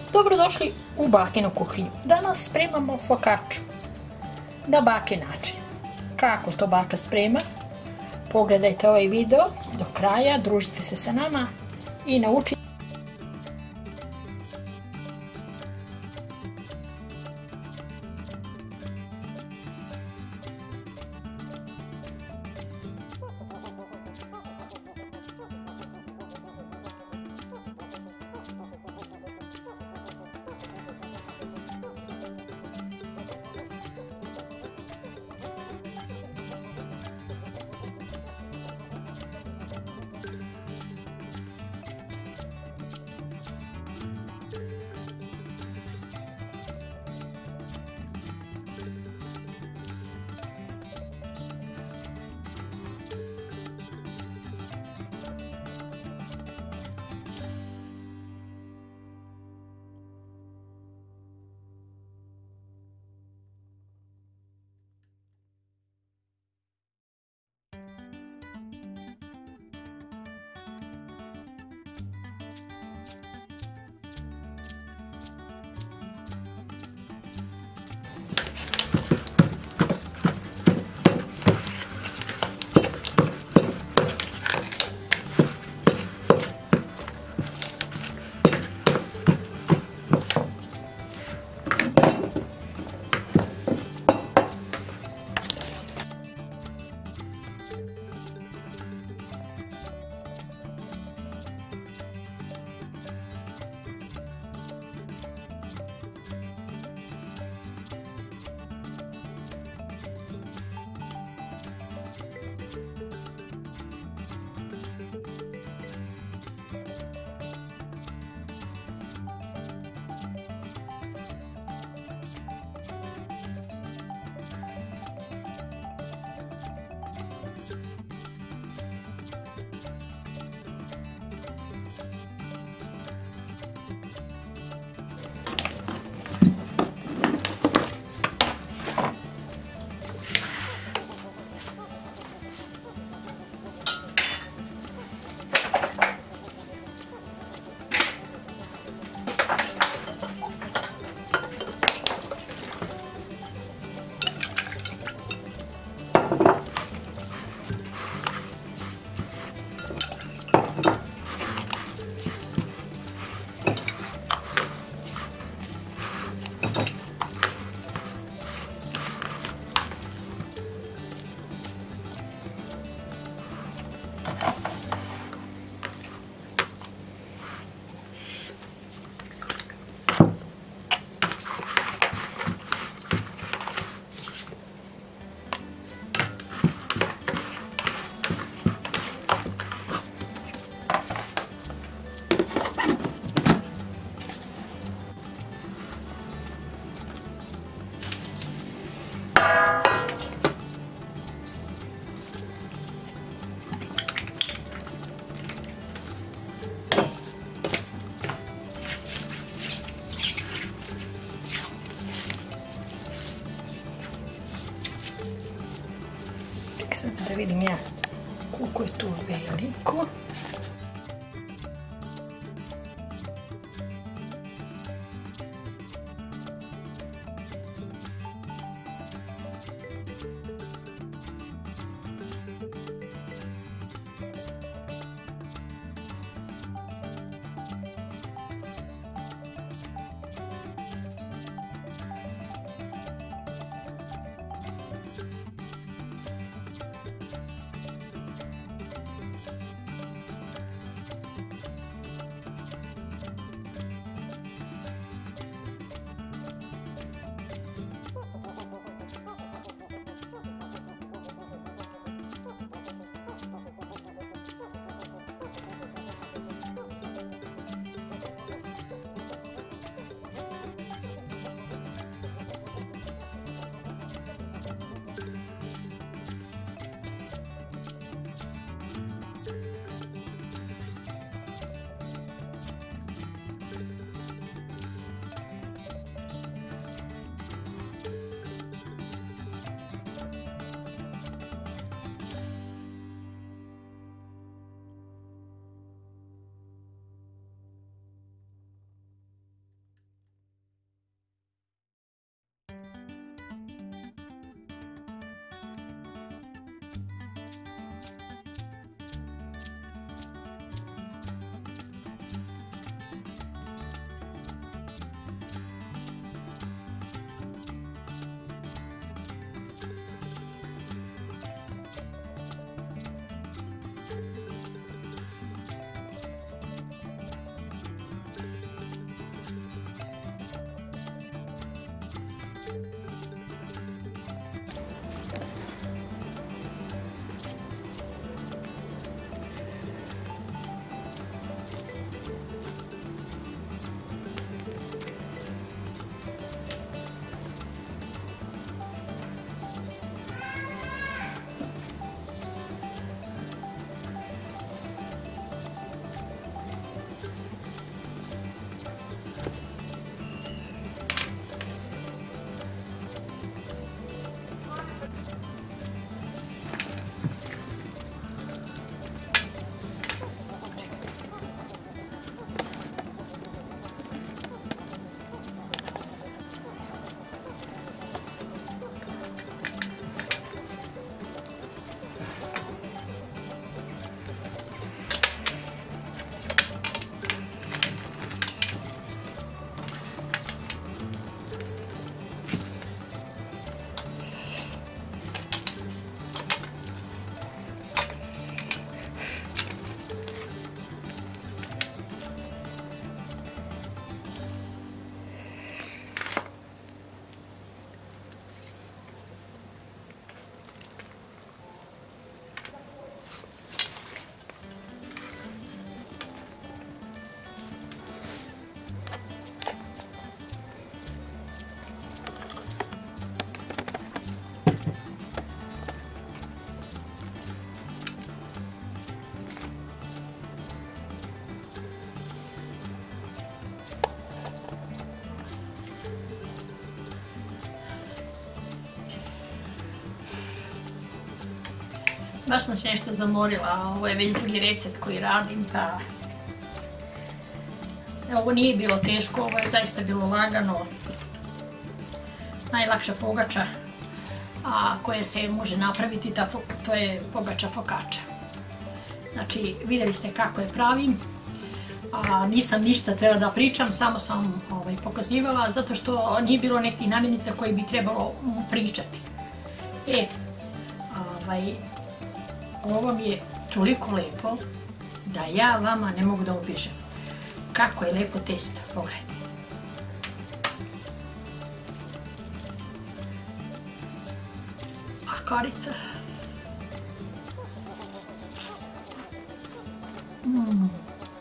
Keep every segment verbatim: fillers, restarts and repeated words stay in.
Dobrodošli u bakinu kuhinju. Danas spremamo focacciu na bakin način. Kako to baka sprema? Pogledajte ovaj video do kraja, družite se sa nama i naučite. Sad da vidim ja koliko je tu veliko. Baš sam se nešto zamorila, ovo je već drugi recept koji radim, pa... Ovo nije bilo teško, ovo je zaista bilo lagano. Najlakša pogača koja se može napraviti, to je pogača focaccia. Znači, vidjeli ste kako je pravim. Nisam ništa trebala da pričam, samo sam pokazivala, zato što nije bilo nekih namirnica koje bi trebalo pričati. E, ovo mi je toliko lepo da ja vama ne mogu da opišem kako je lepo testo, pogledajte. A karica. Mmm.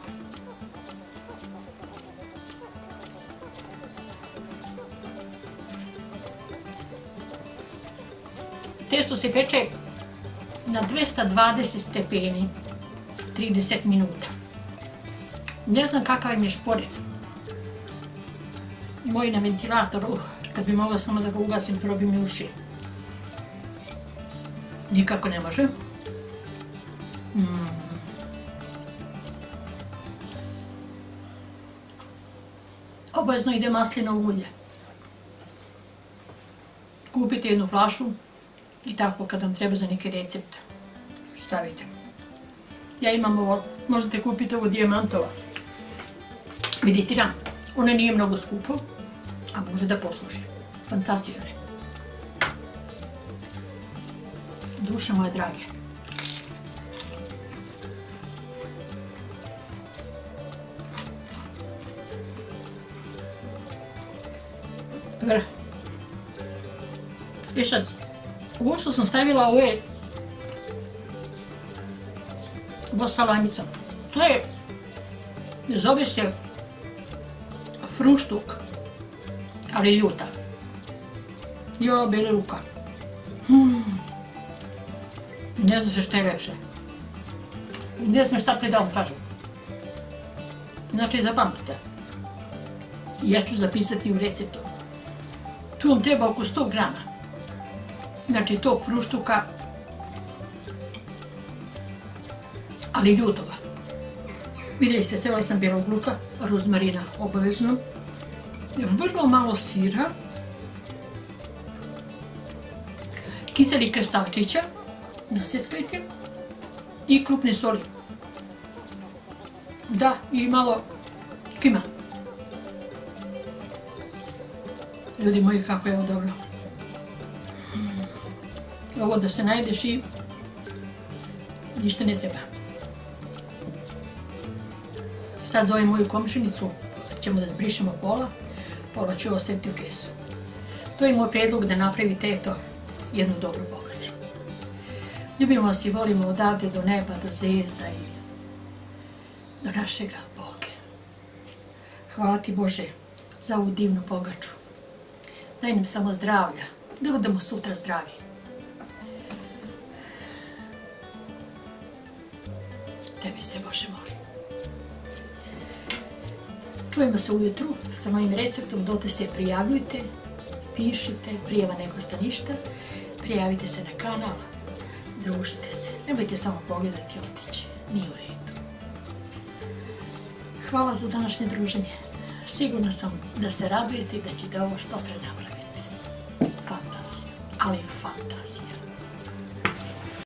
Testo se peče na dvesta dvadeset stepeni, trideset minuta. Ne znam kakav im je šporet. Moj na ventilatoru, kad bi mogla samo da ga ugasim, probi mi uši. Nikako ne može. Obavezno ide maslinovo ulje. Kupite jednu flašu i tako kad vam treba za neki recept stavite. Ja imam ovo, možete kupiti ovo dijamantova. Vidite da, ono nije mnogo skupo, a može da posluži. Fantastično je. Duše moje drage. Vrh. I sad, ovo što sam stavila, ovo je ovo salamica. To je, zove se fruštuk, ali ljuta. I ova bela ruka. Ne znam se šta je lepše. Ne znam šta pre da vam kažem. Znači, zapamtite. Ja ću zapisati u receptu. Tu vam treba oko sto grama. Znači, tog fruštuka, ali ljutoga. Vidjeli ste, trebala sam belog luka, rozmarina obavezno, vrlo malo sira, kiselih kristalčića, naseckajte, i krupne soli. Da, i malo kima. Ljudi moji, kako je ovo dobro. Ovo da se najedeš i ništa ne treba. Sad zovem moju komšinicu, ćemo da zbrišemo pola, pola ću ostaviti u kesu. To je moj predlog da napravite eto jednu dobru pogaču. Ljubimo vas i volimo odavde do neba, do zvezda i do našega Boga. Hvala ti Bože za ovu divnu pogaču. Daj nam samo zdravlja, da budemo sutra zdravi. Tebi se Bože molim. Čujemo se ujutru sa mojim receptom, dote se prijavljujte, pišite, prijava ne košta ništa, prijavite se na kanal, družite se, nemojte samo pogledati i otići, nije u redu. Hvala za današnje druženje, sigurna sam da se radujete i da ćete ovo što pre napraviti. Fantazija, ali fantazija.